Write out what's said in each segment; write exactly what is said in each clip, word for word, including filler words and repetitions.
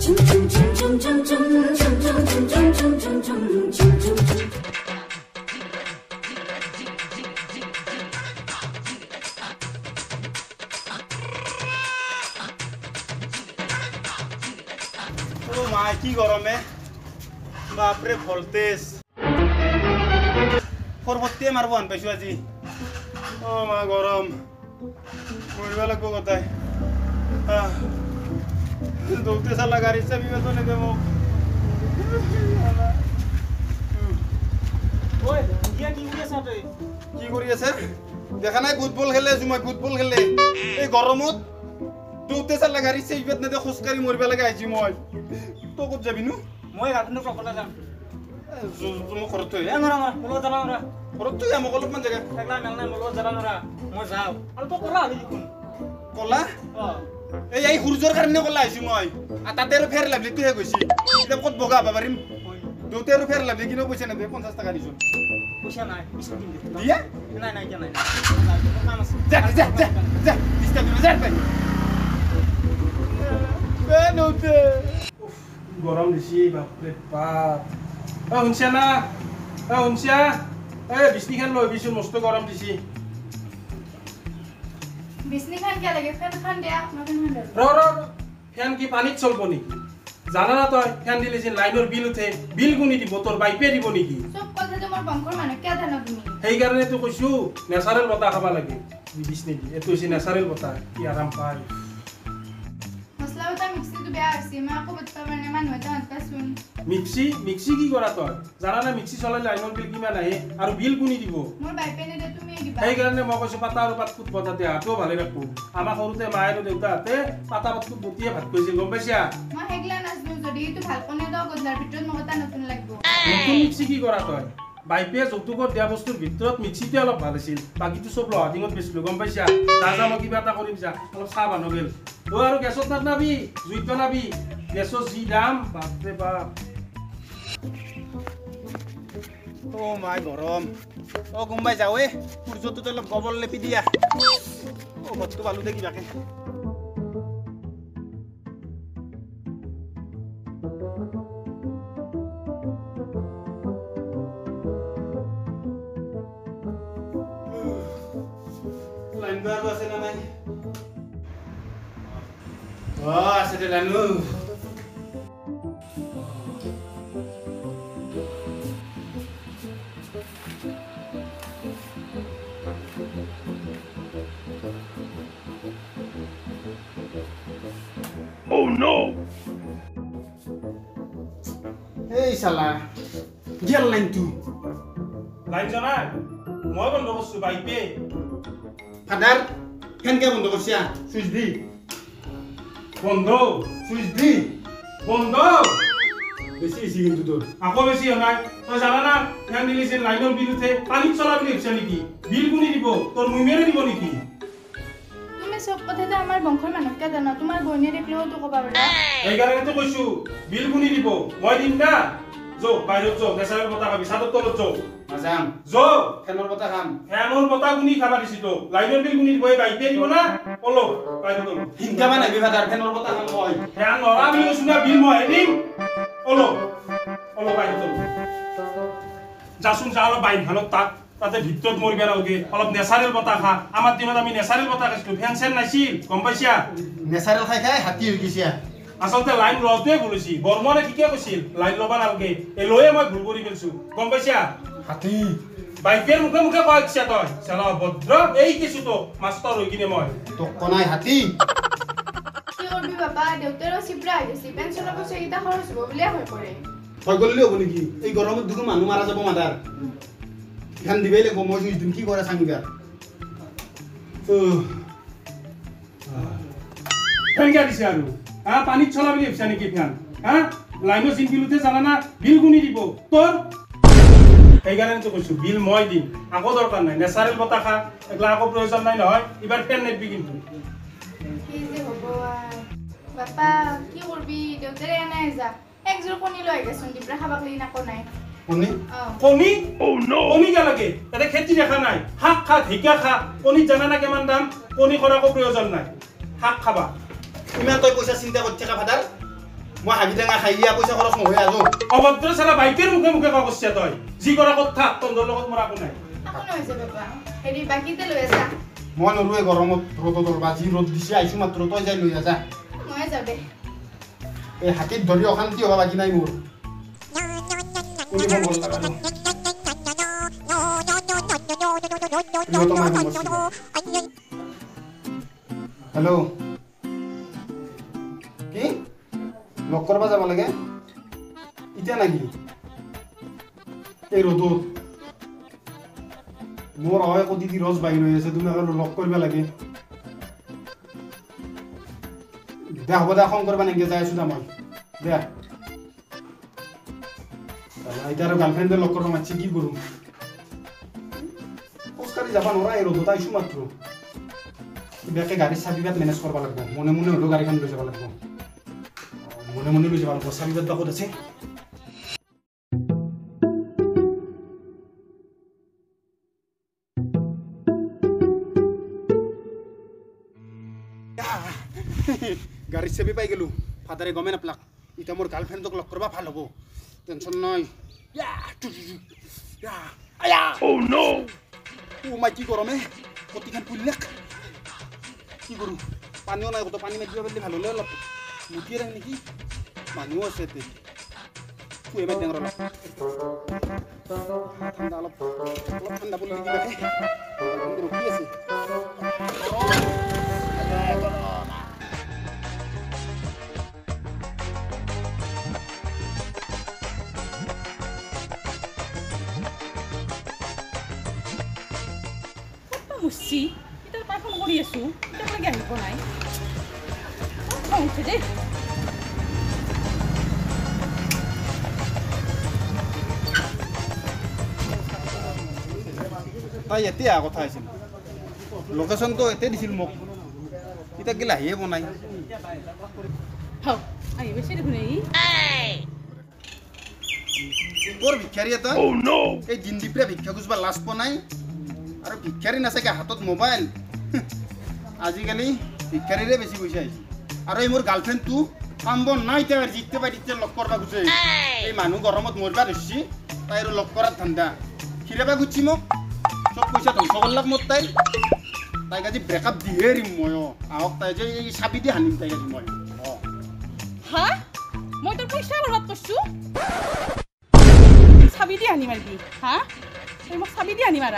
কি গরমে বাপরে ভোল্টেজ ফরবতে মারব আন পাইছো আজি ও মা গরম মরিবা লাগবো কোথায় দৌড়তে চালা গাড়ি চাবি বেতনে দেব ওই ইয়া কি করে সাথে কি কৰি আছে দেখা নাই ফুটবল খেলে জুমাই ফুটবল খেলে এই গরমত দৌড়তে চালা গাড়ি চাবি বেতনে দে খোজকাৰি মৰিবা লাগে আইছি মই তো কত যাবি নু মই গাড়ীনো ককলা যাম তুমি ঘৰত থৈ এ নৰা মলো যাবা নৰা ঘৰত থৈ আমক অলপমান জাগা একলা মেলনা মলো যাবা নৰা মই যাও আৰু তো কলা হলি কোন কলা অ এই এই সূৰ্যৰ কাৰণে কলা আইছি মই আ তাতে আৰু ফেৰ লাগলি তুই গৈছি এতিয়া কত বগা বাবাৰিম দৌতে আৰু ফেৰ লাগলি কিনো পইচা নেবে পঞ্চাশ টাকা দিছো পইচা নাই পিছত দিম দিয়া নাই নাই নাই কাম আছে যা যা যা যা দিস্তা দিম যা পাই বে নতে গরম দিছি বাপরে বাপ আ হুনছা না আ হুনছা এ বিছনি খান লই বিছু মস্ত গরম দিছি বিছনি খান কে লাগে ফ্যান খান দিয়া নতুন খান র র ফ্যান কি পানিত চলবো নি জানা না তই ফ্যান দিলে যে লাইনৰ বিল উঠে বিল গুনি দিব তোর বাইপে দিব নেকি সব কথা তোমার বংশৰ মানে কে জানা তুমি সেই কাৰণে তো কইছো ন্যাচারাল বতা খাবা লাগে বিছনি দি এটো হইছে ন্যাচারাল বতা কি আরাম পায় মছলা বতা মিক্সি তো বেয়া আছে মা কো বতা মানে মান হতা হতা শুন মিক্সি মিক্সি কি কৰা তই জানা না মিক্সি চলালে লাইনৰ বিল কিমান আহে আৰু বিল গুনি দিব মোৰ বাইপে নে দে তুমি দিবা সেই কাৰণে মই কৈছো পাতা আৰু পাত কুট বতাতে হাতো ভালে ৰাখো আমাৰ সৰুতে মায়ে আৰু দেউতাতে পাতা পাত কুট বতিয়ে ভাত কৈছিল গম পাইছা মই হেগলা নাজনো যদি তো ভাল কোনে দাও গদলাৰ ভিতৰত মগতা নতুন লাগিব নতুন মিক্সি কি কৰা তই বাইপে যৌতুকত দিয়া বস্তুৰ ভিতৰত মিক্সিতে অলপ ভাল আছিল বাকিটো চব লহাটিঙত বেছিলো গম পাইছা যা যা মই কিবা এটা কৰিম যা অলপ চাহ বানো গেল তই আৰু গেছত নাবি জুইত বনাবি গেছৰ যি দাম বাপৰে বাপ ও মাই গৰম ও কোনবাই যাওৱে সূৰ্যটো অলপ গবল লেপি দিয়া ও ঘৰটো ভালো দেখি বাকে লাইন বাৰ আছে না নাই ও আছে দে line Oh no! Hey salah. Gel line tu. Line jana. Moi bondo korsu baipe. Father, kan ke bondo korsia? Switch D. Bondo, switch D. Bondo. Besi isi কিন্তু তোর। আকো বেশি নাই। তো জানা না, ফ্যান দিলি যে লাইনৰ বিল উঠে, পানি চলা বিল উঠছে নেকি? বিল কোনি দিব? তোর মুই মেরে দিব নেকি? সব কথা তো আমার বংশৰ মানুহ কে জানা তোমাৰ বইনে দেখলেও তো কবা পাৰা এই কাৰণে তো কৈছো বিল কোনি দিব মই দিম না যো বাইৰত যো নেচাৰেল বতা খাবি সাদত তলত যো আজাম যো ফেনৰ বতা খাম ফেনৰ বতা কোনি খাবা দিছি তো লাইনৰ বিল কোনি দিব এই বাইপে দিব না পলো বাইৰত হিংকা মানে বিভাদাৰ ফেনৰ বতা খাম মই ফেন নৰা বিল শুনা বিল মই দিম পলো পলো বাইৰত যাচোন যালো বাইন হালত তাক তাতে ভিতৰত মৰিবা নালগে অলপ নেচাৰেল বতা খা আমাৰ দিনত আমি নেচাৰেল বতা খাইছিলো ফেন চেন নাছিল গম পাইছা নেচাৰেল খাই খাই হাতী হৈ গিছে আসলতে লাইন লওঁতে ভুলিছি বৰ্মনে ঠিকে কৈছিল লাইন লবা নালগে এলৈয়ে মই ভুল কৰি গৈছো গম পাইছা হাতী বাইকেৰ মুখে মুখে কৈছা তই চালা ভদ্ৰ এই কিছু তো মাষ্টৰ হৈ কিনে মই তো কোনাই হাতী কি কৰবি বাবা দেউতাৰো চিপৰা হৈছে পেনচনৰ পইচা কিটা খৰচ হ'ব বুলিয়ে হৈ পৰে হৈ গ'লি হ'ব নেকি এই গৰমত দুটো মানুহ মাৰা যাব মাদাৰ ফ্যান দিবেই লাগব মই সুইচ দিম কি করে সাংগার ফ্যান কে দিছে আৰু হা পানি চলাবি দিছ নেকি ফ্যান হা লাইনো সিন বিলুতে জানা না বিল গুনি দিব তোর এই কাৰণে তো কৈছো বিল মই দিম আকো দৰকাৰ নাই নেচাৰেল বতা খা একলা আকো প্ৰয়োজন নাই নহয় এবাৰ ফ্যান নেবি কিন্তু কি যে হ'ব বাপা কি কৰবি দেউতাৰে নাই যা একজোৰ কণী লৈ গেছন দিবৰা খাবাক লৈ নাকো নাই কণী কণী ও নো কণী কে লাগে এটা খেতি দেখা নাই শাক খা ঢেকা খা কণী জানা না কিমান দাম কণী খৰাকো প্ৰয়োজন নাই শাক খাবা ইমান তই পইচা চিন্তা কৰি থাকা ফাদাৰ মই হাগি টেঙা খাই দিয়া পইচা খৰচ নহয় আজো অভদ্ৰ সারা বাইকের মুখে মুখে কইছিস তই জি কৰা কথা তন্দৰ লগত মোৰ আকো নাই আকো হৈছে বাবা হেৰি বাকিতে লৈ আছা মই নৰুৱে গৰমত ৰ'দৰ বাজি ৰ'দ দিছে আইছি মাত্ৰ তই যাই লৈ যা মই যাও দে এই হাকিত ধৰি অশান্তি হবা বাকি নাই মোৰ কোনি ভাল লাগা হেল্ল' কি লগ কৰবা যাব লাগে ইটা নাকি এই ৰ'দত মোৰ হয় কদি দি ৰস বাহিৰ হৈ আছে তুমি আৰু লগ কৰিব লাগে দে হ'ব দে ফোন কৰবা নেকি যাই আছো দা মই দে এতিয়া আৰু গাৰ্লফ্ৰেণ্ডে লগ কৰিব মাতছি কি কৰোঁ খোজকাঢ়ি যাবা নোৱাৰা এই ৰ'দত আইছো মাত্ৰ কিবাকে গাড়ীৰ চাবিবাট মেনেজ কৰিব লাগিব মনে মনে হ'লেও গাড়ীখন লৈ যাব লাগিব মনে মনে লৈ যাব লাগিব চাবিবাট বা ক'ত আছে গাড়ীৰ চাবি পাই গেলো ফাদাৰে গমে নাপলাক এতিয়া মোৰ গাৰ্লফ্ৰেণ্ডক লগ কৰিব ভাল হ'ব টেনশ্যন নাই Oh no! Oh my কি গৰমে কতিখান পুলিলাক কি কৰোঁ পানীও নাই কত পানী মাৰি দিব পাৰিলে ভাল হ'লে অলপ মুঠিয়ে ৰাখ নেকি মানুহো আছে ইয়াতে শুৱে মাৰি ডাঙৰ অলপ ঠাণ্ডা অলপ অলপ ঠাণ্ডা পৰি কিবাকে ৰখি আছে মুছি এটা পাফন কৰি আছো এটা লাগি আহিব নাই খং উঠে দে তাই এতে আ কথা আছিল লোকেশনটো এতে দিছিল মোক এতিয়া গিলা আহিয়ে বনাই হাও আই বেছি দেখুন এই তোৰ ভিক্ষাৰী এটা এই দিন দিপৰে ভিক্ষা খুজবা লাজ পোৱা নাই আৰু ভিক্ষাৰী নাচাকে হাতত মোবাইল আজিকালি ভিক্ষাৰীৰে বেছি পইচা আহিছে আৰু এই মোৰ গাৰ্লফ্ৰেণ্ডটো কাম বন নাই তেওঁ জিততে পাই তেতিয়া লগ কৰবা খুজে এই মানুহ গৰমত মৰবা ধৰিছি তাই আৰু লগ কৰাৰ ধান্দা খিৰাবা খুজছি মোক চব পইচা ধ্বংস কৰলাক মোৰ তাই তাইক আজি ব্ৰেকআপ দিহে এৰিম মই আহক তাই যে এই চাবি দি হানিম তাইক আজি মই হা মই তোৰ পইচা বৰবাদ কৰছো চাবি দি আনি মাৰবি হা তই মোক চাবি দি আনি মাৰা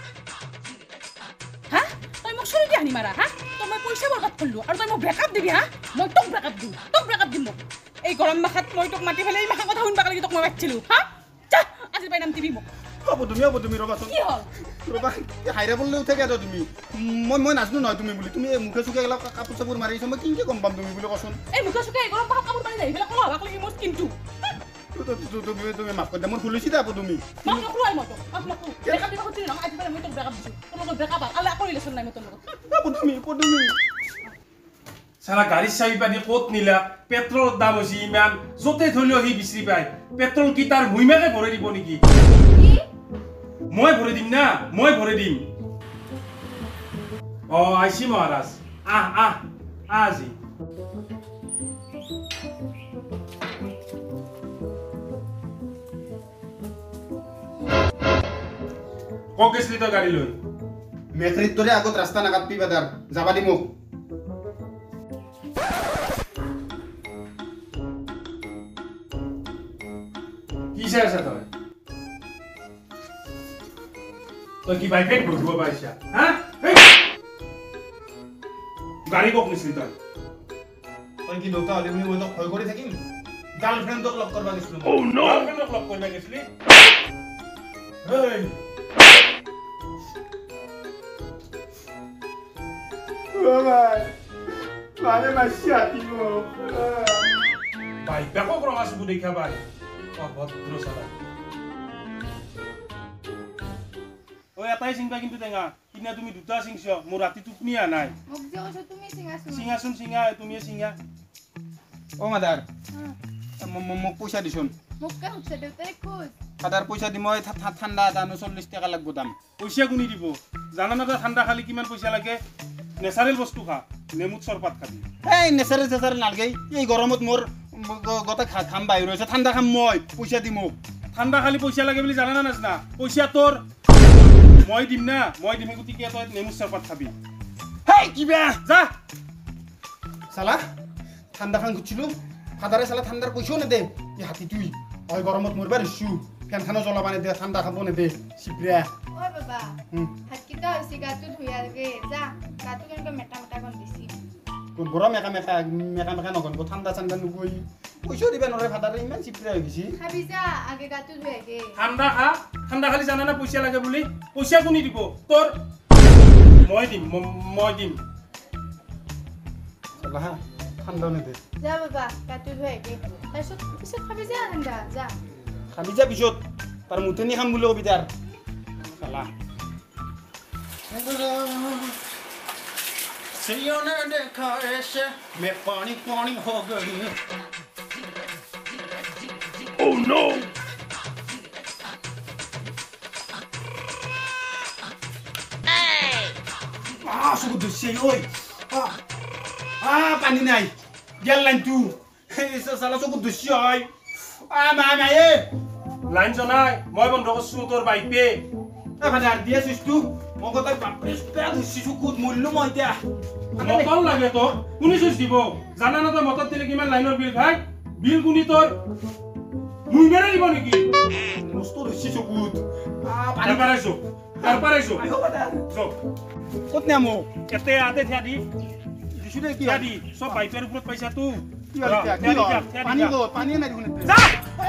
হা তই মোক চুৰি দি আনি মাৰা হা তই মই পইচা বৰবাদ কৰিলো আৰু তই মোক ব্ৰেকআপ দিবি হা মই তোক ব্ৰেকআপ দিম তোক ব্ৰেকআপ দিম মোক এই গৰম মাখাত মই তোক মাতি ফেলে এই মাখা কথা শুনবা লাগি তোক মই বাচ্ছিলো হা যা আজি পাই নাম টিভি মোক হ'ব তুমি হ'ব তুমি ৰবাচোন কি হ'ল ৰবা হাইৰা বললে উঠে গেছ তুমি মই মই নাজনো নহয় তুমি বুলি তুমি মুখে চুখে গেলা কাপোৰ চাপোৰ মাৰিছ মই কিনকে গম পাম তুমি বুলি কচোন এই মুখে চুখে এই গৰম মাখাত কাপোৰ মাৰি যাই ফেলে কলা হবাক লাগি মোৰ কিন্তু তুমি তুমি মাফ কৰি দিয়া মোৰ ভুল হৈছে আপু তুমি মাক নকৰোঁ মই তোক মাক নকৰোঁ ব্ৰেকআপ দিব খুজিলি নহয় আজি পাই মই তোক ব্ৰেকআপ দিছোঁ তোৰ লগত ব্ৰেকআপ আলে আকৌ ৰিলেশ্যন নাই মই তোৰ লগত আপু তুমি আপু তুমি সারা গাড়ির চাবি পানি কত নিলা পেট্রোলের দাম হয়েছে ইমান যতে থলেও সি বিচি পায় পেট্রোল কি তার ভুইমাকে ভরে দিব নেকি মই ভরে দিম না মই ভরে দিম ও আইসি মহারাজ আহ আহ আজি ককেসলি তো গাড়ি লই মেট্রিক ধরে আগত রাস্তা নাগাদ পিবা দার যাবা দি মোক কিসে আছে তই তই কি বাইকেট ঘুরব পাইছা হ্যাঁ গাড়ি কক নিছিলি তই তই কি দেউতা হলি বুলি মই তোক ভয় কৰি থাকিম গাৰ্লফ্ৰেণ্ডক লগ কৰবা গৈছিলো ও নো গাৰ্লফ্ৰেণ্ডক লগ কৰিবা গৈছিলি হেই বাবাই মানে মাসি আতিব ভাই ব্যাপক রঙা শুধু দেখা ভাই অভদ্র সালা ও এটাই চিংবা কিন্তু টেঙা কিনা তুমি দুটা চিংছ মোৰ ৰাতি টোপনি আ নাই মোক যে কৈছো তুমি সিঙাছো চিঙাচোন চিঙা তুমি চিঙা ও মাদাৰ মোক পইচা দিছোন মোক কা হুছে দেউতাই খোজ ফাদাৰ পইচা দি মই ঠাণ্ডা দানো চল্লিশ টাকা লাগব দাম পইচা কোনি দিব জানা না ঠাণ্ডা খালি কিমান পইচা লাগে নেচাৰেল বস্তু খা নেমুত চৰপাত খাবি এই নেচাৰেল চেচাৰেল নালগে এই গৰমত মোৰ গোটা খাম বাহিৰ হৈছে ঠাণ্ডা খাম মই পইচা দি মোক ঠাণ্ডা খালি পইচা লাগে বুলি জানা না নাজনা পইচা তোৰ মই দিম না মই দিম গতিকে তই নেমু চৰবত খাবি হেই কিবা যা চালা ঠাণ্ডা খান গুছিলো ফাদাৰে চালা ঠাণ্ডাৰ পইচাও নেদে ই হাতী তুই অই গৰমত মৰবা ৰিছু ফেনখানো জ্বলাবা নেদে ঠাণ্ডা খাব নেদে চিপৰা ঐ বাবা হাতকিটা হৈছে গাটো ধুইয়ালগে যা গাটো কেনেকৈ মেটা মেটা গন দিছি কোন গৰম মেকা মেকা মেকা মেকা নগনব ঠাণ্ডা ঠাণ্ডা নুগৈ পইচাও দিবা নৰে ফাদাৰে ইমান চিপৰা হৈ গৈছি খাবি যা আগে গাটো ধুইয়াগে ঠাণ্ডা খা ঠাণ্ডা খালি জানা না পইচা লাগে বুলি পইচা কোনি দিব তোৰ মই দিম মই দিম চালা হা ঠাণ্ডা নেদে যা বাবা গাটো ধুইয়াগে তাৰপিছত পিছত খাবি যা ঠাণ্ডা যা খাবি যা পিছত তাৰ মুঠেনি খাম বুলি কবি তাৰ চালা सियों ने देखा ऐसे मैं पानी पानी हो गई Oh no Ah, suku dosi oi. Ah. Ah, pani nai. Jalan tu. Hei, salah suku dosi oi. Ah, mama ye. Line জনাই মই বন্ধ কৰছো তোৰ বাইক পে Ah, pada dia sustu. Mau kau tak papres pera dosi suku mulu mau dia. Motor লাগে তোৰ কোনে switch দিব জানা না তই মটৰ দিলে কিমান লাইনৰ বিল খাই বিল কোনি তোৰ মুই মেৰে দিব নেকি Mustu dosi suku. Ah, তাৰ pani. পাৰাইছো তাৰ পাৰাইছো Ayo pada. চব Kau ni amo. এতে আতে থিয়া দি Disu deh থিয়া kia. দি চব বাইকৰ ওপৰত পাইছা তো Kia dia. Kia. Pani go. Pani nai dihune. যা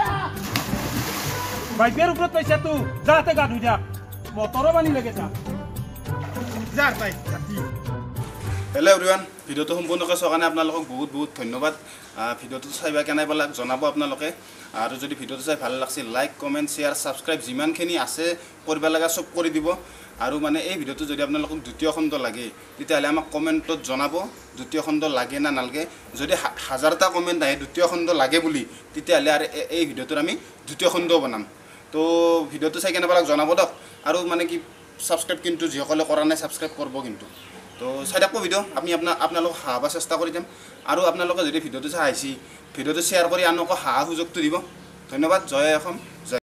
বাইকৰ ওপৰত পাইছা তো যা তে গা ধুই যা মটৰৰ পানী লাগে যা Jar pai. হেল্ল' এভৰিৱান ভিডিঅ'টো সম্পূৰ্ণকৈ চোৱাৰ কাৰণে আপোনালোকক বহুত বহুত ধন্যবাদ ভিডিঅ'টো চাইবা কেনে পালে জনাব আপোনালোকে আৰু যদি ভিডিঅ'টো চাই ভাল লাগছে লাইক কমেণ্ট শ্বেয়াৰ ছাবস্ক্ৰাইব যিমানখিনি আছে কৰিব লগা চব কৰি দিব আৰু মানে এই ভিডিঅ'টো যদি আপোনালোকক দ্বিতীয় খণ্ড লাগে তেতিয়াহ'লে আমাক কমেণ্টত জনাব দ্বিতীয় খণ্ড লাগে না নালাগে যদি হাজাৰটা কমেণ্ট আহে দ্বিতীয় খণ্ড লাগে বুলি তেতিয়াহ'লে আৰু এই ভিডিঅ'টোৰ আমি দ্বিতীয় খণ্ড বনাম তো ভিডিঅ'টো চাই কেনে পালে জনাব দিয়ক আৰু মানে কি ছাবস্ক্ৰাইব কিন্তু যিসকলে কৰা নাই ছাবস্ক্ৰাইব কৰিব কিন্তু তো চাই থাকব ভিডিঅ' আমি আপোনাৰ আপোনালোকক হাঁহাব চেষ্টা কৰি যাম আৰু আপোনালোকে যদি ভিডিঅ'টো চাই আহিছে ভিডিঅ'টো শ্বেয়াৰ কৰি আনকো হাঁহা সুযোগটো দিব ধন্যবাদ জয় অসম জয়